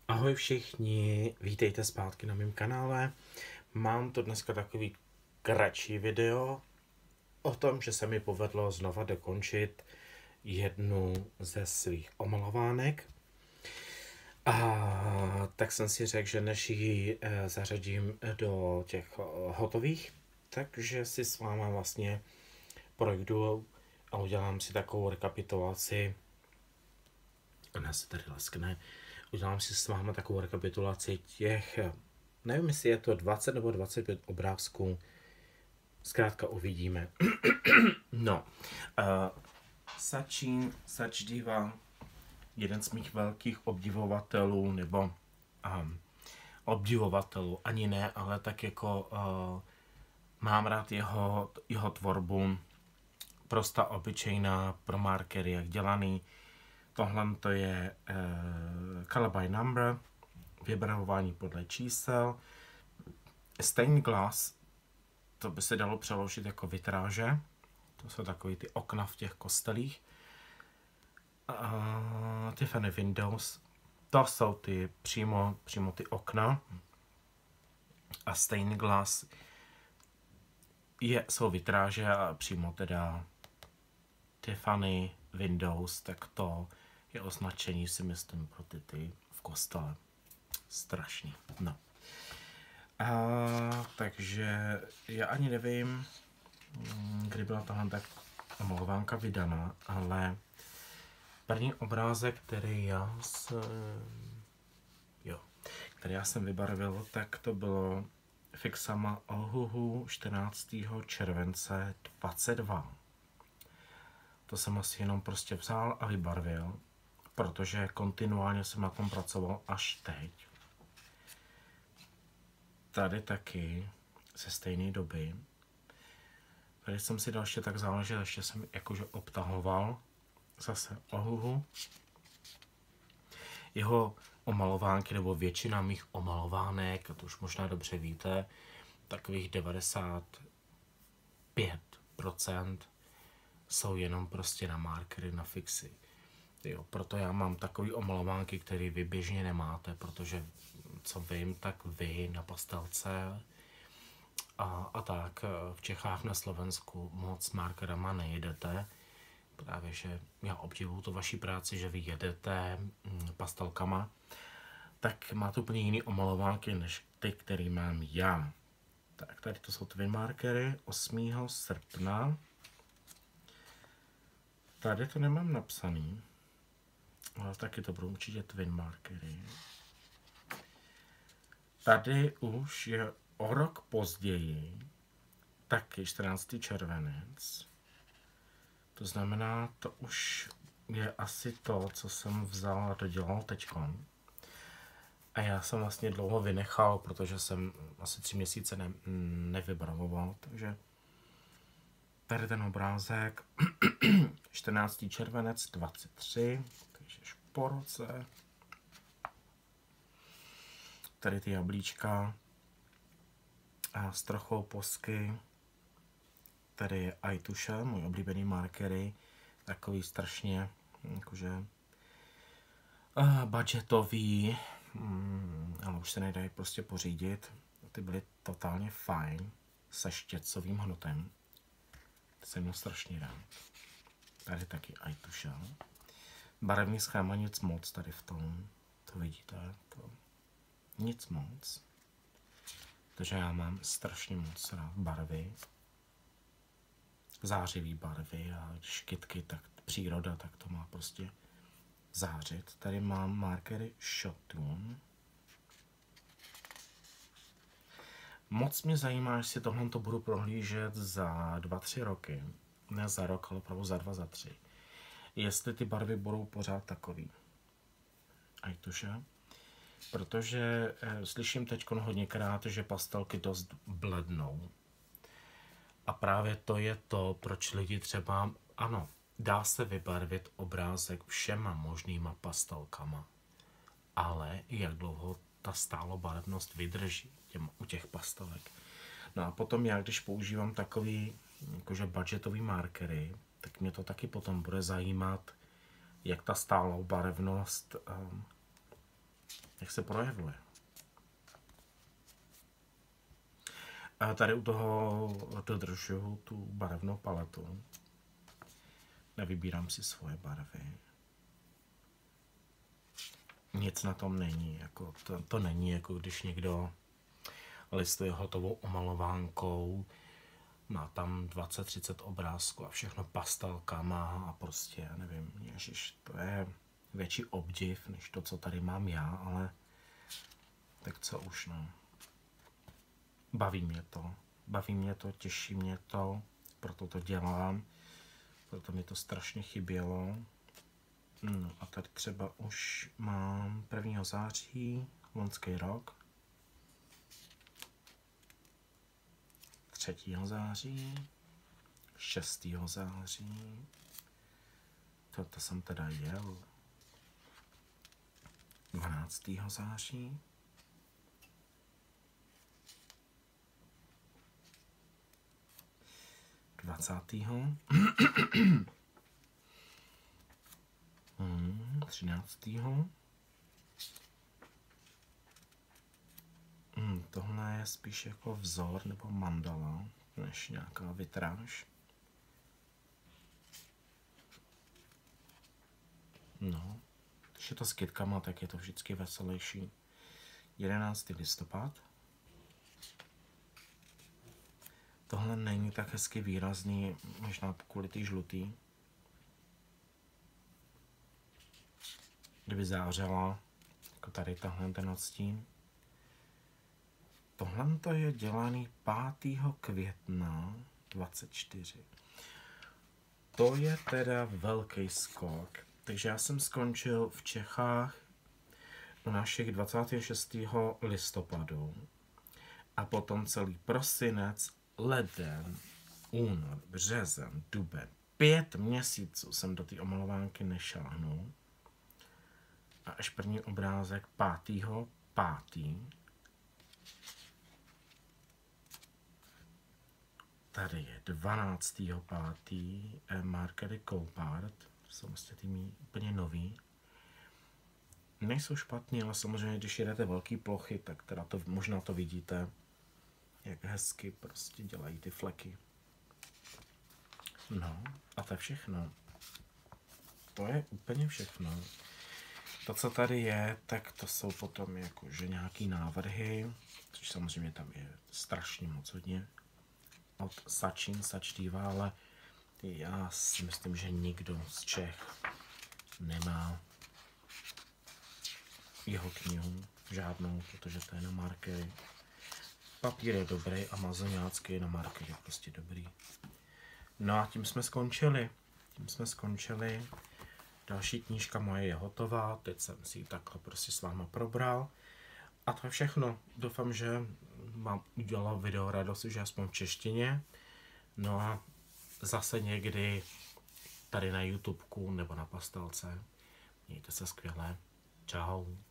Ahoj všichni, vítejte zpátky na mém kanále. Mám to dneska takový kratší video o tom, že se mi povedlo znova dokončit jednu ze svých omalovánek. A tak jsem si řekl, že než ji zařadím do těch hotových, takže si s váma vlastně projdu a udělám si takovou rekapitulaci. Ona se tady leskne. Udělám si s váma takovou rekapitulaci těch, nevím, jestli je to 20 nebo 25 obrázků, zkrátka uvidíme. No, Sačdiva, jeden z mých velkých obdivovatelů, nebo obdivovatelů, ani ne, ale tak jako mám rád jeho tvorbu, prostá, obyčejná, pro markery, jak dělaný. Tohle to je color by number, vybravování podle čísel. Stained glass, to by se dalo přeložit jako vitráže. To jsou takový ty okna v těch kostelích. Tiffany windows, to jsou ty přímo ty okna. A stained glass jsou vitráže a přímo teda Tiffany windows, tak to je označení, si myslím, pro ty v kostele. Strašný. No. Takže já ani nevím, kdy byla tahle tak omalovánka vydaná, ale první obrázek, který já jsem vybarvil, tak to bylo Fixama Ohuhu 14. července 22. To jsem asi jenom prostě vzal a vybarvil, protože kontinuálně jsem na tom pracoval až teď. Tady taky ze stejné doby. Tady jsem si dal ještě tak záležet, ještě jsem jakože obtahoval zase Ohuhu. Jeho omalovánky, nebo většina mých omalovánek, a to už možná dobře víte, takových 95% jsou jenom prostě na markery, na fixy. Jo, proto já mám takový omalovánky, které vy běžně nemáte, protože co vím, tak vy na pastelce a tak v Čechách, na Slovensku moc markerama nejedete. Právě, že já obdivuju to vaší práci, že vy jedete pastelkama, tak máte úplně jiný omalovánky, než ty, který mám já. Tak tady to jsou twin markery 8. srpna. Tady to nemám napsaný, ale taky to budou určitě twin markery. Tady už je o rok později, taky 14. červenec. To znamená, to už je asi to, co jsem vzal a dodělal teďkon. A já jsem vlastně dlouho vynechal, protože jsem asi 3 měsíce nevybarvoval, takže tady ten obrázek 14. červenec 23, takže až po roce. Tady ty jablíčka a s trochou posky. Tady je iTuše, můj oblíbený markery, takový strašně jakože budgetový, ale už se nedají prostě pořídit. Ty byly totálně fajn, se štětcovým hnotem. To jsem měl strašně rád. Tady taky iTuše. Barevný schéma nic moc tady v tom, to vidíte, to nic moc. Takže já mám strašně moc rád barvy, zářivý barvy, a když kytky, tak příroda, tak to má prostě zářit. Tady mám markery Shotun. Moc mě zajímá, jestli tohle to budu prohlížet za 2-3 roky. Ne za rok, ale opravdu za 2, za 3. Jestli ty barvy budou pořád takový. Ajtuše. Protože slyším teď hodněkrát, že pastelky dost blednou. A právě to je to, proč lidi třeba, ano, dá se vybarvit obrázek všema možnýma pastelkama, ale jak dlouho ta stálobarevnost vydrží u těch pastelek. No a potom já, když používám takový jakože budgetový markery, tak mě to taky potom bude zajímat, jak ta stálobarevnost Jak se projevuje. A tady u toho dodržuju tu barevnou paletu. Nevybírám si svoje barvy. Nic na tom není. Jako to není, jako když někdo listuje hotovou omalovánkou, má tam 20-30 obrázků a všechno pastelkama a prostě, já nevím, ježiš, to je větší obdiv, než to, co tady mám já, ale tak co už, no. Baví mě to, těší mě to, proto to dělám, proto mi to strašně chybělo. No a tady třeba už mám 1. září, loňský rok, 3. září, 6. září, to jsem teda jel, 12. září, 20. 13. Tohle je spíš jako vzor nebo mandala, než nějaká vitráž. No, když je to s kytkama, tak je to vždycky veselější. 11. listopad. Tohle není tak hezky výrazný, možná kvůli ty žlutý. Kdyby zářela, jako tady tahle ten odstín. Tohle to je dělaný 5. května 24. To je teda velký skok. Takže já jsem skončil v Čechách u našich 26. listopadu. A potom celý prosinec, leden, únor, březen, duben. 5 měsíců jsem do té omalovánky nešáhnul. A až první obrázek 5. Tady je 12. 5. Markery Coupart. Jsou vlastně ty úplně nový. Nejsou špatný, ale samozřejmě, když jedete velké plochy, tak teda to, možná to vidíte, jak hezky prostě dělají ty fleky. No, a to je všechno. To je úplně všechno. To, co tady je, tak to jsou potom jakože nějaký návrhy, což samozřejmě tam je strašně moc hodně. Od Sačtýva, ale já si myslím, že nikdo z Čech nemá jeho knihu žádnou, protože to je na markery. Papír je dobrý, amazonácký, na markery je prostě dobrý. No a tím jsme skončili. Další knížka moje je hotová, teď jsem si ji takhle prostě s váma probral. A to je všechno. Doufám, že vám udělalo video radost, že aspoň v češtině. No a zase někdy tady na YouTubeku nebo na pastelce. Mějte se skvěle. Čau.